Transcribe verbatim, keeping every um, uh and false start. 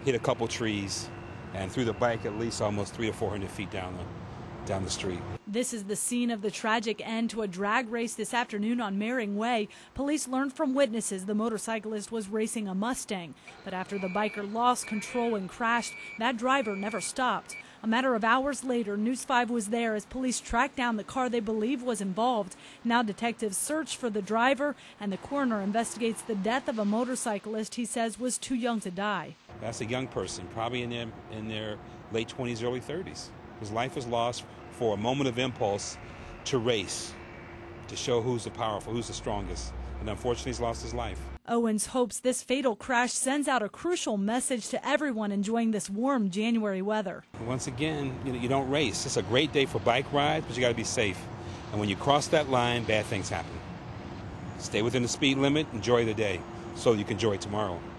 hit a couple trees, and threw the bike at least almost three or four hundred feet down the down the street. This is the scene of the tragic end to a drag race this afternoon on Mering Way. Police learned from witnesses the motorcyclist was racing a Mustang, but after the biker lost control and crashed, that driver never stopped. A matter of hours later, News five was there as police tracked down the car they believe was involved. Now detectives search for the driver, and the coroner investigates the death of a motorcyclist he says was too young to die. That's a young person, probably in their, in their late twenties, early thirties. His life was lost for a moment of impulse to race, to show who's the powerful, who's the strongest. And unfortunately, he's lost his life. Owens hopes this fatal crash sends out a crucial message to everyone enjoying this warm January weather. Once again, you know, you don't race. It's a great day for bike rides, but you got to be safe. And when you cross that line, bad things happen. Stay within the speed limit, enjoy the day, so you can enjoy tomorrow.